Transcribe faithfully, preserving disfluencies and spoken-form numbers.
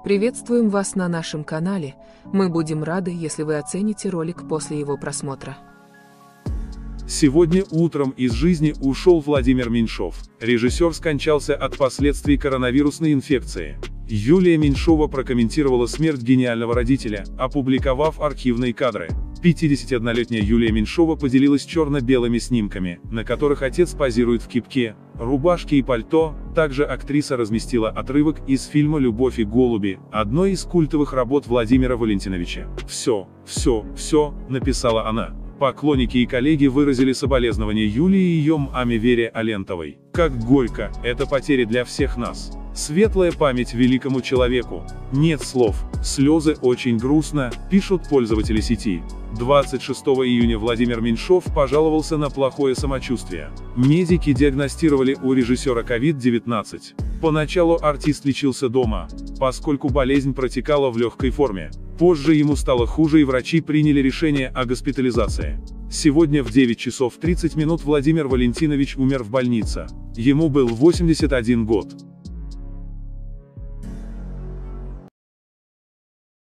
Приветствуем вас на нашем канале, мы будем рады, если вы оцените ролик после его просмотра. Сегодня утром из жизни ушел Владимир Меньшов. Режиссер скончался от последствий коронавирусной инфекции. Юлия Меньшова прокомментировала смерть гениального родителя, опубликовав архивные кадры. пятидесятиоднолетняя Юлия Меньшова поделилась черно-белыми снимками, на которых отец позирует в кепке, рубашке и пальто. Также актриса разместила отрывок из фильма «Любовь и голуби», одной из культовых работ Владимира Валентиновича. «Все, все, все», — написала она. Поклонники и коллеги выразили соболезнования Юлии и ее маме Вере Алентовой. «Как горько, это потери для всех нас. Светлая память великому человеку. Нет слов. Слезы, очень грустно», пишут пользователи сети. двадцать шестого июня Владимир Меньшов пожаловался на плохое самочувствие. Медики диагностировали у режиссера ковид девятнадцать. Поначалу артист лечился дома, поскольку болезнь протекала в легкой форме. Позже ему стало хуже и врачи приняли решение о госпитализации. Сегодня в девять часов тридцать минут Владимир Валентинович умер в больнице. Ему был восемьдесят один год.